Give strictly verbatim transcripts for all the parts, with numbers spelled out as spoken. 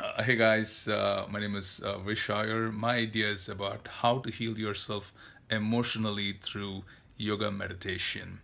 Uh, hey guys, uh, my name is uh, Vish Iyer. My idea is about how to heal yourself emotionally through yoga meditation.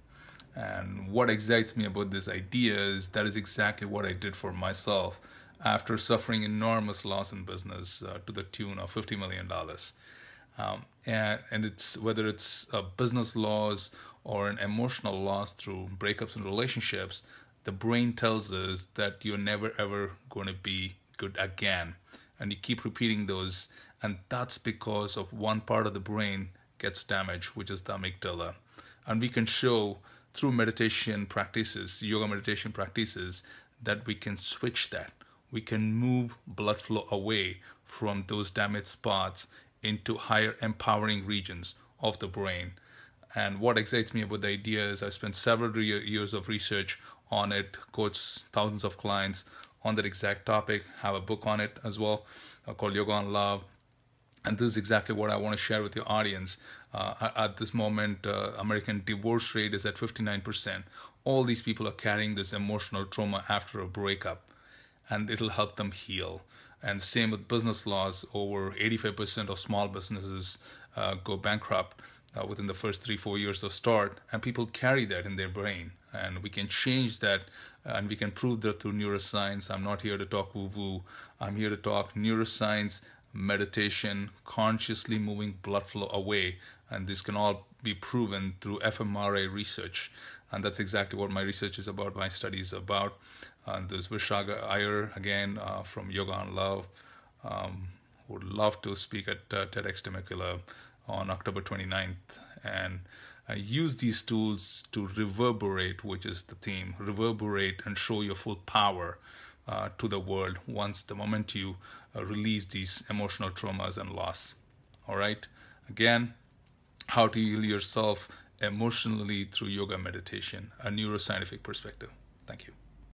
And what excites me about this idea is that is exactly what I did for myself after suffering enormous loss in business uh, to the tune of fifty million dollars. Um, and, and it's whether it's a business loss or an emotional loss through breakups and relationships, the brain tells us that you're never ever going to be good again, and you keep repeating those, and that's because of one part of the brain gets damaged, which is the amygdala. And we can show through meditation practices, yoga meditation practices, that we can switch that. We can move blood flow away from those damaged spots into higher empowering regions of the brain. And what excites me about the idea is I spent several years of research on it, coached thousands of clients on that exact topic, have a book on it as well uh, called Yoga on Love. And this is exactly what I want to share with your audience. Uh, at this moment, uh, American divorce rate is at fifty-nine percent. All these people are carrying this emotional trauma after a breakup, and it'll help them heal. And same with business loss. Over eighty-five percent of small businesses uh, go bankrupt uh, within the first three, four years of start, and people carry that in their brain. And we can change that, and we can prove that through neuroscience. I'm not here to talk woo-woo. I'm here to talk neuroscience, meditation, consciously moving blood flow away, and this can all be proven through f M R I research. And that's exactly what my research is about, my study is about. Uh, there's Vishaga Iyer, again, uh, from Yoga on Love. Um, would love to speak at uh, TEDx Temecula on October twenty-ninth, and uh, use these tools to reverberate, which is the theme, reverberate and show your full power uh, to the world once the moment you uh, release these emotional traumas and loss. All right, again, how to heal yourself emotionally through yoga meditation, a neuroscientific perspective. Thank you.